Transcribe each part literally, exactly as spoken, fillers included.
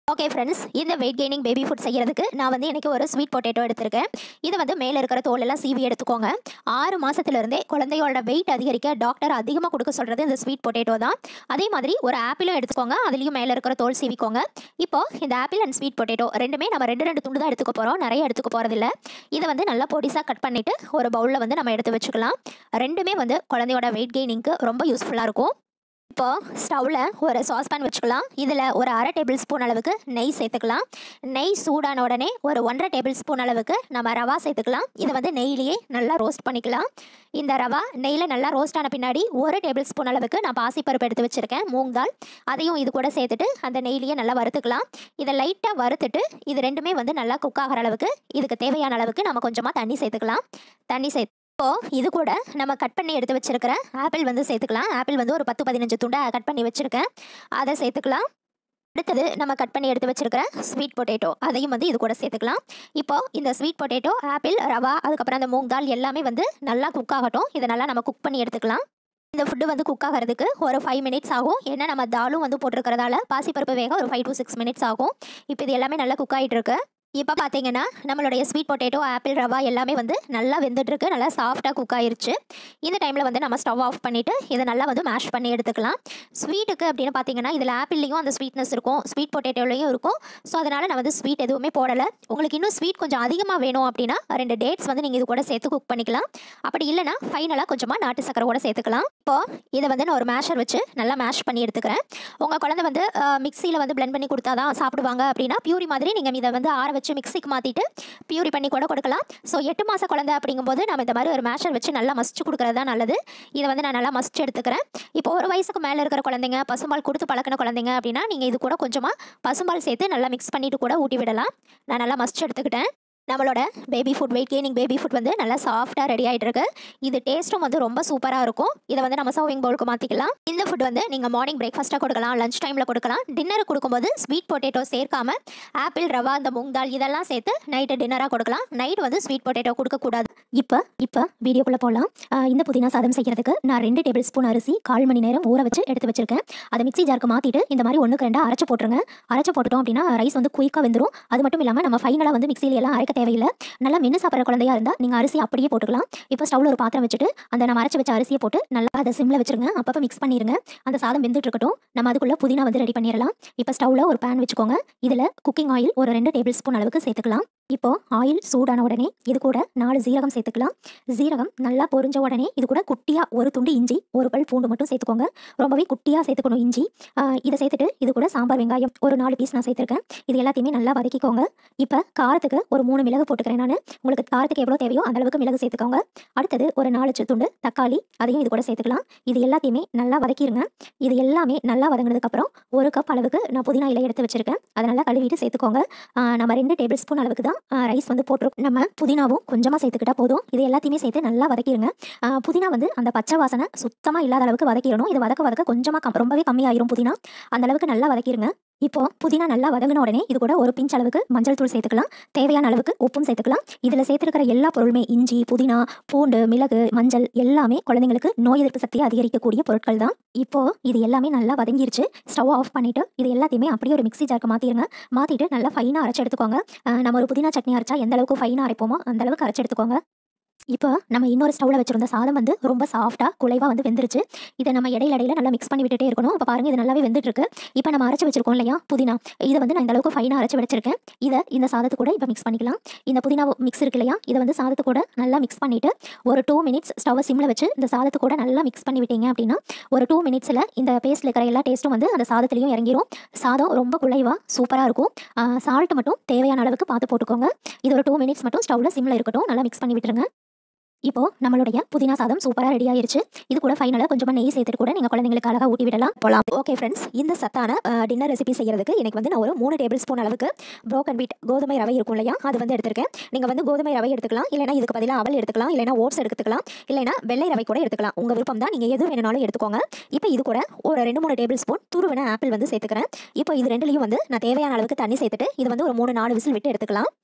Okay friends, இந்த weight gaining baby food செய்யறதுக்கு நான் வந்து இன்னைக்கு ஒரு ஸ்வீட் பொட்டேட்டோ எடுத்திருக்கேன். இது வந்து மேலே இருக்கிற தோல் எல்லாம் சீவி எடுத்துக்கோங்க. ஆறு மாசத்துல இருந்தே குழந்தையோட வெயிட் அதிகரிக்க டாக்டர் அதிகமாக கொடுக்க சொல்றது இந்த ஸ்வீட் பொட்டேட்டோ தான். அதே மாதிரி ஒரு ஆப்பிளும் எடுத்துக்கோங்க, அதுலேயும் மேலே இருக்கிற தோல் சீவிக்கோங்க. இப்போ இந்த ஆப்பிள் அண்ட் ஸ்வீட் பொட்டேட்டோ ரெண்டுமே நம்ம ரெண்டு ரெண்டு துண்டு தான் எடுத்துக்க போகிறோம், நிறைய எடுத்துக்க போகிறதில்ல. இதை வந்து நல்லா பொடிசாக கட் பண்ணிவிட்டு ஒரு பவுலில் வந்து நம்ம எடுத்து வச்சுக்கலாம். ரெண்டுமே வந்து குழந்தையோட வெயிட் கெய்னிங்க்கு ரொம்ப யூஸ்ஃபுல்லாக இருக்கும். இப்போ ஸ்டவ்வில் ஒரு சாஸ்பேன் வச்சுக்கலாம். இதில் ஒரு அரை டேபிள் ஸ்பூன் அளவுக்கு நெய் சேர்த்துக்கலாம். நெய் சூடான உடனே ஒரு ஒன்றரை டேபிள் ஸ்பூன் அளவுக்கு நம்ம ரவா சேர்த்துக்கலாம். இதை வந்து நெய்லேயே நல்லா ரோஸ்ட் பண்ணிக்கலாம். இந்த ரவா நெய்யில் நல்லா ரோஸ்ட் ஆன பின்னாடி ஒரு டேபிள் ஸ்பூன் அளவுக்கு நான் பாசிப்பருப்பு எடுத்து வச்சுருக்கேன், மூங் தால். அதையும் இது கூட சேர்த்துட்டு அந்த நெய்லேயே நல்லா வறுத்துக்கலாம். இதை லைட்டாக வறுத்துட்டு இது ரெண்டுமே வந்து நல்லா குக் ஆகிற அளவுக்கு, இதுக்கு தேவையான அளவுக்கு நம்ம கொஞ்சமாக தண்ணி சேர்த்துக்கலாம். தண்ணி சேர்த்து இப்போ இது கூட நம்ம கட் பண்ணி எடுத்து வச்சிருக்கிற ஆப்பிள் வந்து சேர்த்துக்கலாம். ஆப்பிள் வந்து ஒரு பத்து பதினஞ்சு துண்டை கட் பண்ணி வச்சுருக்கேன், அதை சேர்த்துக்கலாம். அடுத்தது நம்ம கட் பண்ணி எடுத்து வச்சிருக்கிற ஸ்வீட் பொட்டேட்டோ, அதையும் வந்து இது கூட சேர்த்துக்கலாம். இப்போ இந்த ஸ்வீட் பொட்டேட்டோ, ஆப்பிள், ரவா, அதுக்கப்புறம் அந்த மூங் தால் எல்லாமே வந்து நல்லா குக் ஆகட்டும். இதை நல்லா நம்ம குக் பண்ணி எடுத்துக்கலாம். இந்த ஃபுட்டு வந்து குக் ஆகிறதுக்கு ஒரு ஃபைவ் மினிட்ஸ் ஆகும். ஏன்னா நம்ம தாலும் வந்து போட்டிருக்கிறதால பாசிப்பருப்பு வேக ஒரு ஃபைவ் டு சிக்ஸ் மினிட்ஸ் ஆகும். இப்போ இது எல்லாமே நல்லா குக் ஆகிட்டு இருக்கு. இப்போ பார்த்தீங்கன்னா நம்மளுடைய ஸ்வீட் பொட்டேட்டோ, ஆப்பிள், ரவா எல்லாமே வந்து நல்லா வெந்துட்டுருக்கு, நல்லா சாஃப்டாக குக் ஆயிருச்சு. இந்த டைமில் வந்து நம்ம ஸ்டவ் ஆஃப் பண்ணிவிட்டு இதை நல்லா வந்து மேஷ் பண்ணி எடுத்துக்கலாம். ஸ்வீட்டுக்கு அப்படின்னு பார்த்தீங்கன்னா இதில் ஆப்பிள்லேயும் அந்த ஸ்வீட்னஸ் இருக்கும், ஸ்வீட் பொட்டேட்டோலையும் இருக்கும். ஸோ அதனால் நான் வந்து ஸ்வீட் எதுவுமே போடலை. உங்களுக்கு இன்னும் ஸ்வீட் கொஞ்சம் அதிகமாக வேணும் அப்படின்னா ரெண்டு டேட்ஸ் வந்து நீங்கள் இது கூட சேர்த்து குக் பண்ணிக்கலாம். அப்படி இல்லைனா ஃபைனலாக கொஞ்சமாக நாட்டு சக்கரை கூட சேர்த்துக்கலாம். இப்போது இதை வந்து நான் ஒரு மேஷர் வச்சு நல்லா மேஷ் பண்ணி எடுத்துக்கிறேன். உங்கள் குழந்தை வந்து மிக்சியில் வந்து பிளெண்ட் பண்ணி கொடுத்தா தான் சாப்பிடுவாங்க அப்படின்னா பியூரி மாதிரி நீங்கள் இதை வந்து ஆற வச்சு மிக்சிக்கு மாற்றிட்டு பியூரி பண்ணி கூட கொடுக்கலாம். ஸோ எட்டு மாத குழந்தை அப்படிங்கும்போது நம்ம இந்த மாதிரி ஒரு மேஷர் வச்சு நல்லா மசிச்சு கொடுக்குறது தான் நல்லது. இதை வந்து நான் நல்லா மசிச்சு எடுத்துக்கிறேன். இப்போ ஒரு வயசுக்கு மேலே இருக்கிற குழந்தைங்க, பசும்பால் கொடுத்து பழக்கின குழந்தைங்க அப்படின்னா நீங்கள் இது கூட கொஞ்சமாக பசும்பால் சேர்த்து நல்லா மிக்ஸ் பண்ணிட்டு கூட ஊட்டி விடலாம். நான் நல்லா மசிச்சு எடுத்துக்கிட்டேன். நம்மளோட baby food, weight gaining baby food வந்து நல்லா சாஃப்டாக ரெடி ஆகிட்டு இருக்கு. இது டேஸ்ட்டும் வந்து ரொம்ப சூப்பராக இருக்கும். இதை வந்து நம்ம சர்விங் பவுலுக்கு மாற்றிக்கலாம். இந்த ஃபுட் வந்து நீங்கள் மார்னிங் பிரேக்ஃபாஸ்ட்டாக கொடுக்கலாம், லஞ்ச் டைமில் கொடுக்கலாம். டின்னருக்கு கொடுக்கும்போது ஸ்வீட் பொட்டேட்டோ சேர்க்காம ஆப்பிள், ரவா, இந்த மூங் தால் இதெல்லாம் சேர்த்து நைட்டு டின்னராக கொடுக்கலாம். நைட் வந்து ஸ்வீட் பொட்டேட்டோ கொடுக்கக்கூடாது. இப்போ இப்போ வீடியோக்குள்ளே போகலாம். இந்த புதினா சாதம் செய்கிறதுக்கு நான் ரெண்டு டேபிள் ஸ்பூன் அரிசி கால் மணி நேரம் ஊற வச்சு எடுத்து வச்சிருக்கேன். அதை மிக்சி ஜாருக்கு மாற்றிட்டு இந்த மாதிரி ஒன்றுக்கு ரெண்டாக அரைச்சி போட்டுருங்க. அரைச்சி போட்டுட்டோம் அப்படின்னா ரைஸ் வந்து குயிக்காக வெந்துடும். அது மட்டும் இல்லாமல் நம்ம ஃபைனலாக வந்து மிக்சியில் எல்லாம் அரைக்க தேவையில்லை. நல்லா மென்று சாப்பிட்ற குழந்தையா இருந்தால் நீங்கள் அரிசி அப்படியே போட்டுக்கலாம். இப்போ ஸ்டவ்வில் ஒரு பாத்திரம் வச்சுட்டு அந்த நம்ம அரைச்சி வச்ச அரிசியை போட்டு நல்லா அதை சிம்மில் வச்சுருங்க. அப்பப்போ மிக்ஸ் பண்ணிடுங்க. அந்த சாதம் வெந்துட்டு இருக்கட்டும். நம்ம அதுக்குள்ளே புதினா வந்து ரெடி பண்ணிடலாம். இப்போ ஸ்டவ்வில் ஒரு பேன் வச்சுக்கோங்க. இதில் குக்கிங் ஆயில் ஒரு ரெண்டு டேபிள் ஸ்பூன் அளவுக்கு சேர்த்துக்கலாம். இப்போ ஆயில் சூடான உடனே இது கூட நாலு ஜீரகம் சேர்த்துக்கலாம். ஜீரகம் நல்லா பொரிஞ்ச உடனே இது கூட குட்டியாக ஒரு துண்டு இஞ்சி, ஒரு பல் பூண்டு மட்டும் சேர்த்துக்கோங்க. ரொம்பவே குட்டியாக சேர்த்துக்கணும் இஞ்சி. இதை சேர்த்துட்டு இது கூட சாம்பார் வெங்காயம் ஒரு நாலு பீஸ் நான் சேர்த்துருக்கேன். இது எல்லாத்தையுமே நல்லா வதக்கிக்கோங்க. இப்போ காரத்துக்கு ஒரு மூணு மிளகு போட்டுக்கிறேன் நான். உங்களுக்கு காரத்துக்கு எவ்வளோ தேவையோ அந்த அளவுக்கு மிளகு சேர்த்துக்கோங்க. அடுத்தது ஒரு நாலு துண்டு தக்காளி, அதையும் இது கூட சேர்த்துக்கலாம். இது எல்லாத்தையுமே நல்லா வதக்கிடுங்க. இது எல்லாமே நல்லா வதங்கினதுக்கப்புறம் ஒரு கப் அளவுக்கு நான் புதினா இலை எடுத்து வச்சிருக்கேன். அதை நல்லா கழுவிட்டு சேர்த்துக்கோங்க. நம்ம ரெண்டு டேபிள் ஸ்பூன் அளவுக்கு தான் ரைஸ் வந்து போட்டிருக்கோம். நம்ம புதினாவும் கொஞ்சமாக சேர்த்துக்கிட்டா போதும். இது எல்லாத்தையுமே சேர்த்து நல்லா வதக்கிடுங்க. புதினா வந்து அந்த பச்சை வாசனை சுத்தமாக இல்லாத அளவுக்கு வதக்கிடணும். இது வதக்க வதக்க கொஞ்சமாக ரொம்பவே கம்மியாயிரும் புதினா. அந்த அளவுக்கு நல்லா வதக்கிடுங்க. இப்போ புதினா நல்லா வதங்கின உடனே இது கூட ஒரு பிஞ்ச் அளவுக்கு மஞ்சள் தூள் சேர்த்துக்கலாம். தேவையான அளவுக்கு உப்பும் சேர்த்துக்கலாம். இதில் சேர்த்துருக்கிற எல்லா பொருளுமே இஞ்சி, புதினா, பூண்டு, மிளகு, மஞ்சள் எல்லாமே குழந்தைங்களுக்கு நோய் எதிர்ப்பு சக்தியை அதிகரிக்கக்கூடிய பொருட்கள் தான். இப்போ இது எல்லாமே நல்லா வதங்கிருச்சு. ஸ்டவ் ஆஃப் பண்ணிவிட்டு இது எல்லாத்தையுமே அப்படியே ஒரு மிக்சி ஜாருக்கு மாற்றிடுங்க. மாற்றிட்டு நல்லா ஃபைனாக அரைச்சி எடுத்துக்கோங்க. நம்ம ஒரு புதினா சட்னி அரைச்சா எந்த அளவுக்கு ஃபைனாக அரைப்போமோ அந்த அளவுக்கு அரைச்சி எடுத்துக்கோங்க. இப்போ நம்ம இன்னொரு ஸ்டவ்வில் வச்சிருந்த சாதம் வந்து ரொம்ப சாஃப்டாக குலைவாக வந்து வெந்துருச்சு. இதை நம்ம இடையில இடையில நல்லா மிக்ஸ் பண்ணி விட்டுட்டே இருக்கணும். இப்போ பாருங்கள், இது நல்லாவே வெந்துட்டு இருக்கு. இப்போ நம்ம அரைச்சி வச்சிருக்கோம் இல்லையா புதினா, இதை வந்து நான் இந்த அளவுக்கு ஃபைனாக அரைச்சி வச்சிருக்கேன். இதை இந்த சாதத்து கூட இப்போ மிக்ஸ் பண்ணிக்கலாம். இந்த புதினா மிக்ஸ் இருக்கு இல்லையா, இதை வந்து சாதத்து கூட நல்லா மிக்ஸ் பண்ணிவிட்டு ஒரு டூ மினிட்ஸ் ஸ்டவ் சிம்மில் வச்சு இந்த சாதத்து கூட நல்லா மிக்ஸ் பண்ணி விட்டீங்க அப்படின்னா ஒரு டூ மினிட்ஸில் இந்த பேஸ்ட்டில் இருக்கிற எல்லா டேஸ்ட்டும் வந்து அந்த சாதத்துலேயும் இறங்கிரும். சாதம் ரொம்ப குலைவாக சூப்பராக இருக்கும். சால்ட் மட்டும் தேவையான அளவுக்கு பார்த்து போட்டுக்கோங்க. இது ஒரு டூ மினிட்ஸ் மட்டும் ஸ்டவ்வில் சிம்மில் இருக்கட்டும். நல்லா மிக்ஸ் பண்ணி விட்டுருங்க. இப்போ நம்மளுடைய புதினா சாதம் சூப்பராக ரெடி ஆயிருச்சு. இது கூட ஃபைனலாக கொஞ்சமாக நெய் சேர்த்துட்டு கூட நீங்கள் குழந்தைங்களுக்கு அழகாக ஊட்டி விடலாம் போகலாம். ஓகே ஃப்ரெண்ட்ஸ், இந்த சத்தான டின்னர் ரெசிபி செய்கிறதுக்கு எனக்கு வந்து நான் ஒரு மூணு டேபிள் ஸ்பூன் அளவுக்கு ப்ரோக்கன் வீட் கோதுமை ரவை இருக்கும் இல்லையா, அது வந்து எடுத்துருக்கேன். நீங்கள் வந்து கோதுமை ரவை எடுத்துக்கலாம், இல்லைனா இதுக்கு பதிலாக அவல் எடுத்துக்கலாம், இல்லைனா ஓட்ஸ் எடுத்துக்கலாம், இல்லைனா வெள்ளை ரவை கூட எடுத்துக்கலாம். உங்கள் விருப்பம் தான், நீங்கள் எது வேணுனாலும் எடுத்துக்கோங்க. இப்போ இது கூட ஒரு ரெண்டு மூணு டேபிள் ஸ்பூன் துருவின ஆப்பிள் வந்து சேர்த்துக்கிறேன். இப்போ இது ரெண்டுலையும் வந்து நான் தேவையான அளவுக்கு தண்ணி சேர்த்துட்டு இது வந்து ஒரு மூணு நாலு விசில் விட்டு எடுத்துக்கலாம்.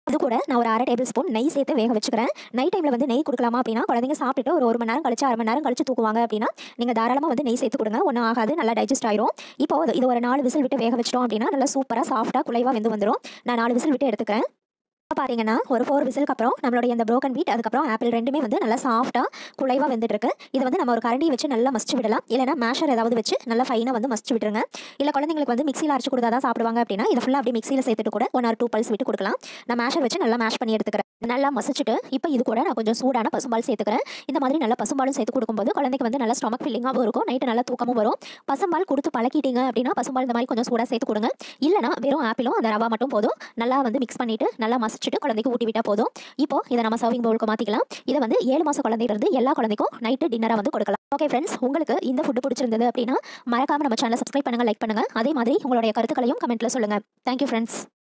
இது கூட நான் ஒரு அரை டேபிள் ஸ்பூன் நெய் சேர்த்து வேக வச்சுக்கிறேன். நைட் டைமில் வந்து நெய் கொடுக்கலாமா அப்படின்னா, குழந்தைங்க சாப்பிட்டுட்டு ஒரு ஒரு மணி நேரம் கழிச்சு அரை மணி நேரம் கழிச்சு தூக்குவாங்க அப்படின்னா, நீங்கள் தாராளமாக வந்து நெய் சேர்த்து கொடுங்க. ஒன்றும் ஆகாது, நல்லா டைஜஸ்ட் ஆயிரும். இப்போ இது ஒரு நாலு விசில் விட்டு வேக வச்சிட்டோம் அப்படின்னா நல்லா சூப்பராக சாஃப்டாக குலைவாக வெந்து வந்துடும். நான் நாலு விசில் விட்டு எடுத்துக்கிறேன். பார்த்தீங்கன்னா ஒரு ஃபோர் விசிலுக்கு அப்புறம் நம்மளுடைய இந்த ப்ரோக்கன் வீட் அதுக்கப்புறம் ஆப்பிள் ரெண்டுமே வந்து நல்லா சாஃப்டாக குலைவாக வெந்துட்டு இருக்கு. இது வந்து நம்ம ஒரு கரண்டி வச்சு நல்லா மசிச்சு விடலாம். இல்லைனா மேஷர் ஏதாவது வச்சு நல்லா ஃபைனாக வந்து மசிச்சு விட்டுருங்க. இல்லை குழந்தைங்களுக்கு வந்து மிக்சியில் அரைச்சு கொடுத்தா தான் சாப்பிடுவாங்க அப்படின்னா இதை ஃபுல்லாக அப்படியே மிக்சியில் சேர்த்துட்டு கூட ஒன் ஆர் டூ பல்ஸ் விட்டு கொடுக்கலாம். நான் மேஷர் வச்சு நல்லா மேஷ் பண்ணி எடுத்துக்கிறேன். நல்லா மசிச்சுட்டு இப்போ இது கூட நான் கொஞ்சம் சூடான பசும்பால் சேர்த்துக்கிறேன். இந்த மாதிரி நல்லா பசும்பாலும் சேர்த்து கொடுக்கும்போது குழந்தைக்கு வந்து நல்லா ஸ்டொமக் ஃபில்லிங்காகவும் இருக்கும், நைட்டு நல்லா தூக்கமும் வரும். பசும்பால் கொடுத்து பழக்கிட்டீங்க அப்படின்னா பசும்பால் இந்த மாதிரி கொஞ்சம் சூடாக சேர்த்து கொடுங்க. இல்லைனா வெறும் ஆப்பிளும் அந்த ரவா மட்டும் போதும். நல்லா வந்து மிக்ஸ் பண்ணிட்டு நல்லா மசிச்சுட்டு குழந்தைக்கு ஊட்டி விட்டா போதும். இப்போ இதை நம்ம சர்விங் பவுலுக்கு மாற்றிக்கலாம். இதை வந்து ஏழு மாதம் குழந்தையிலிருந்து எல்லா குழந்தைக்கும் நைட்டு டின்னராக வந்து கொடுக்கலாம். ஓகே ஃப்ரெண்ட்ஸ், உங்களுக்கு இந்த ஃபுட்டு பிடிச்சிருந்தது அப்படின்னா மறக்காம நம்ம சேனலை சப்ஸ்கிரைப் பண்ணுங்க, லைக் பண்ணுங்க. அதே மாதிரி உங்களுடைய கருத்துக்களையும் கமெண்ட்ல சொல்லுங்க. Thank you friends.